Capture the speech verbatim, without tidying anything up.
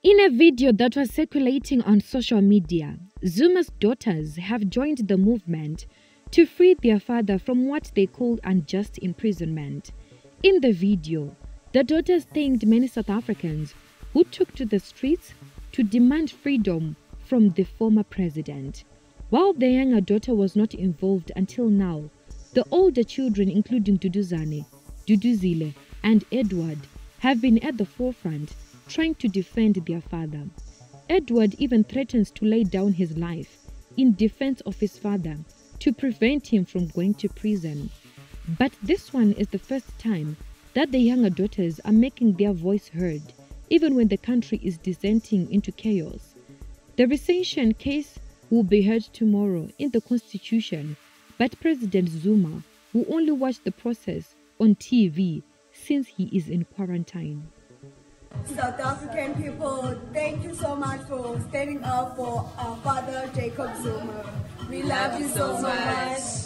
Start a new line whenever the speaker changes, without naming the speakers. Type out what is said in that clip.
In a video that was circulating on social media, Zuma's daughters have joined the movement to free their father from what they called unjust imprisonment. In the video, the daughters thanked many South Africans who took to the streets to demand freedom from the former president. While the younger daughter was not involved until now, the older children, including Duduzane, Duduzile, and Edward, have been at the forefront trying to defend their father. Edward even threatens to lay down his life in defense of his father to prevent him from going to prison. But this one is the first time that the younger daughters are making their voice heard, even when the country is descending into chaos. The rescission case will be heard tomorrow in the Constitution, but President Zuma will only watch the process on T V since he is in quarantine.
South African people, thank you so much for standing up for our father, Jacob Zuma. We love you so much.